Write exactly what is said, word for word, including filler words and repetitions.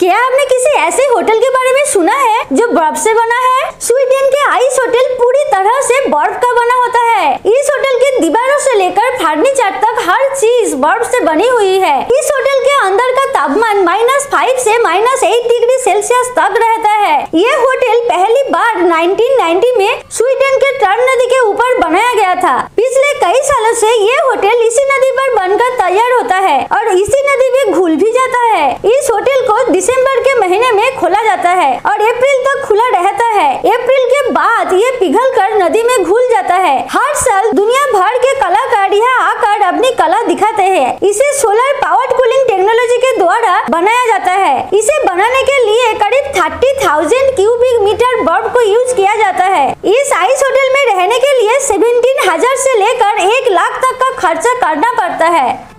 क्या आपने किसी ऐसे होटल के बारे में सुना है जो बर्फ से बना है? स्वीडन के आइस होटल पूरी तरह से बर्फ का बना होता है। इस होटल की दीवारों से लेकर फर्नीचर तक हर चीज बर्फ से बनी हुई है। इस होटल के अंदर का तापमान माइनस फाइव से माइनस एट डिग्री सेल्सियस तक रहता है। ये होटल पहली बार नाइनटीन नाइंटी में स्वीडन के टर्न नदी के ऊपर बनाया गया था। पिछले कई सालों से ये होटल इसी नदी पर बनकर तैयार होता है और इसी नदी में घुल भी जाता है। इस होटल को दिसंबर के महीने में खोला जाता है और अप्रैल तक खुला रहता है। अप्रैल के बाद ये पिघलकर नदी में घुल जाता है। हर साल दुनिया भर के कलाकार यहाँ आकर अपनी कला दिखाते हैं। इसे सोलर पावर्ड कूलिंग टेक्नोलॉजी के द्वारा बनाया जाता है। इसे बनाने के लिए करीब थर्टी थाउजेंड क्यूबिक मीटर बर्फ को यूज किया जाता है। इस आइस होटल में रहने के लिए सेवेंटीन हजार से लेकर एक लाख तक का खर्चा करना पड़ता है।